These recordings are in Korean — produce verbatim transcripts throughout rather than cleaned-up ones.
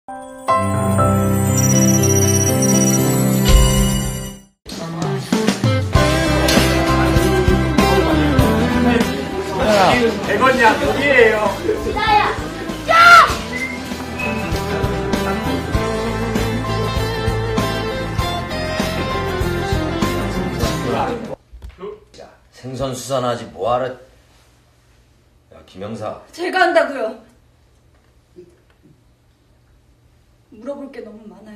백원양 여기에요. 나야. 야! 야, 생선 수산하지 뭐하러. 야, 김영사. 제가 한다고요. 물어볼 게 너무 많아요.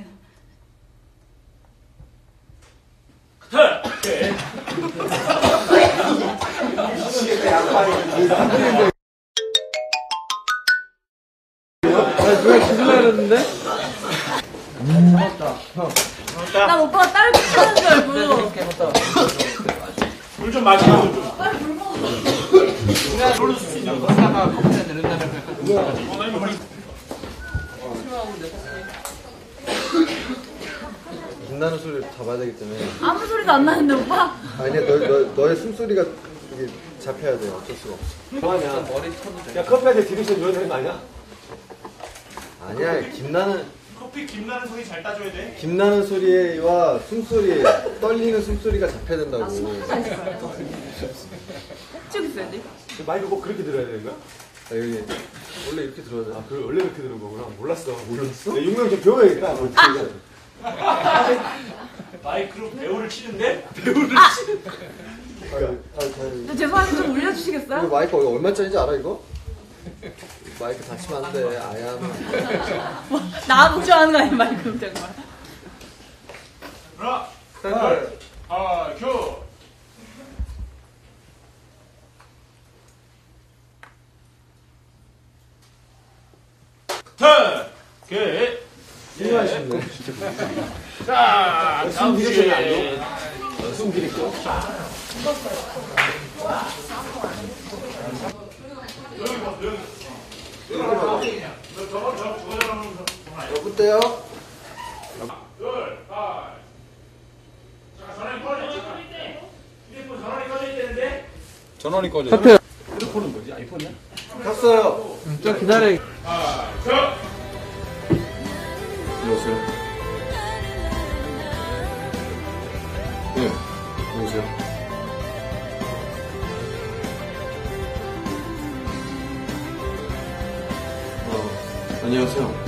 네. 나 누가 기술라 그랬는데? 음. 난 오빠가 딸 붙이는 줄 알고. 물 좀 마시고 좀. 빨리 물 먹어. 빛나는 소리를 잡아야 되기 때문에. 아무 소리도 안 나는데 오빠? 아니야, 너, 너, 너의 숨소리가 이게 잡혀야 돼. 어쩔 수가 없어. 뭐하냐? 야, 커피한테 디렉션 줘야 되는 거 아니야? 아니야, 김나는, 커피 김나는 소리 잘 따줘야 돼. 김나는 소리와 숨소리, 떨리는 숨소리가 잡혀야 된다고. 쭉 있어야지. 마이크 꼭 그렇게 들어야 되는 거야? 아, 여기, 원래 이렇게 들어야 돼. 아, 그 원래 그렇게 들은 거구나. 몰랐어. 몰랐어? 네, 육명 좀 배워야겠다. 아! 마이크로 배우를 치는데? 배우를 치는. 아, 아, 근데 죄송한데 좀 올려주시겠어요? 이거 마이크 얼마짜리인지 알아, 이거? 마이크 다치면 안 돼. 아야. 나 걱정하는 거 아니야 마이크 정말. 하나, 둘, 하나, 큐. 턴! 오케이. 정말 쉽네. 자, 다음 주에. 숨 기리고. 여보세요? 둘, 아. 자, 전화기 꺼져. 휴대폰 전화기 꺼져 있다는데? 전원이 꺼져. 휴대폰은 뭐지? 아이폰이야? 갔어요. 좀 기다려. 아, 저. 여보세요? 네, 여보세요? 어, 안녕하세요.